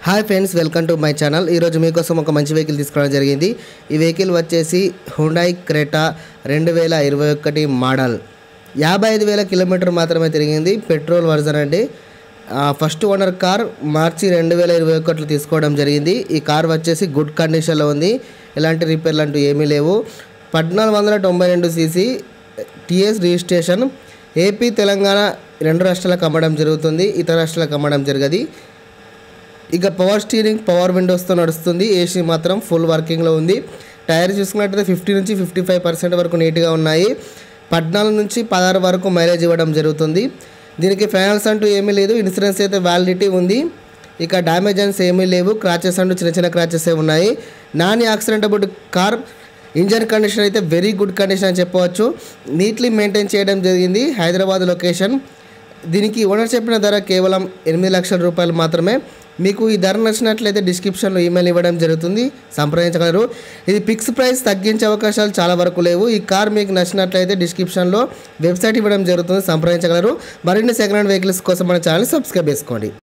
Hi friends, welcome to my channel. ఈరోజు మీకోసం ఒక మంచి వెహికల్ తీసుకోవడం జరిగింది. ఈ వెహికల్ వచ్చేసి హుండాయ్ క్రెటా 2021 మోడల్. 55,000 కిలోమీటర్ మాత్రమే తిరిగింది. పెట్రోల్ వర్జన్ అండి. ఫస్ట్ ఓనర్ కార్ మార్చి 2021 తీసుకోవడం జరిగింది. ఈ కార్ వచ్చేసి గుడ్ కండిషన్లో ఉంది. ఎలాంటి రిపేర్లు అంటూ ఏమీ లేవు. 1492 CC, TS registration. AP, Telangana రెండు రాష్ట్రాలకు అమ్మడం జరుగుతుంది. ఇతర రాష్ట్రాలకు అమ్మడం జరగదు. ఇక పవర్ స్టీరింగ్, పవర్ విండోస్తో నడుస్తుంది. ఏసీ మాత్రం ఫుల్ వర్కింగ్లో ఉంది. టైర్ చూసుకున్నట్టయితే 50 నుంచి 55% వరకు నీట్గా ఉన్నాయి. 14 నుంచి 16 వరకు మైలేజ్ ఇవ్వడం జరుగుతుంది. దీనికి ఫైనాన్స్ అంటూ ఏమీ లేదు. ఇన్సూరెన్స్ అయితే వ్యాలిడిటీ ఉంది. ఇక డ్యామేజెస్ ఏమీ లేవు. క్రాచెస్ అంటూ చిన్న చిన్న క్రాచెస్ ఉన్నాయి. Non accidentable car. Engine condition అయితే వెరీ గుడ్ కండిషన్ అని చెప్పవచ్చు. నీట్లీ మెయింటైన్ చేయడం జరిగింది. హైదరాబాద్ లొకేషన్. దీనికి ఓనర్ చెప్పిన ధర కేవలం 8 లక్షల రూపాయలు మాత్రమే. మీకు ఈ ధర నచ్చినట్లయితే డిస్క్రిప్షన్లో ఈమెయిల్ ఇవ్వడం జరుగుతుంది, సంప్రదించగలరు. ఇది ఫిక్స్ ప్రైస్, తగ్గించే అవకాశాలు చాలా వరకు లేవు. ఈ కార్ మీకు నచ్చినట్లయితే డిస్క్రిప్షన్లో వెబ్సైట్ ఇవ్వడం జరుగుతుంది, సంప్రదించగలరు. మరిన్ని సెకండ్ హ్యాండ్ వెహికల్స్ కోసం మన ఛానల్ సబ్స్క్రైబ్ చేసుకోండి.